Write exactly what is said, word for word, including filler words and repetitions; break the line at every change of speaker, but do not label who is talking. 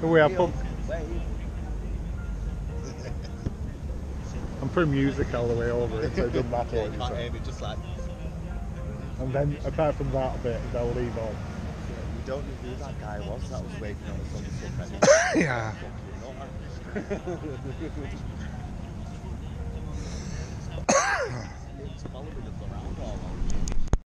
We have fun. I'm putting music all the way over it, so it doesn't matter what you
Can't
say.
hear me, just like.
And then, apart from that bit, they'll leave on.
You don't know who that guy was that was waving at us on the subreddit.
Yeah.
Fucking not. He was following us around all along.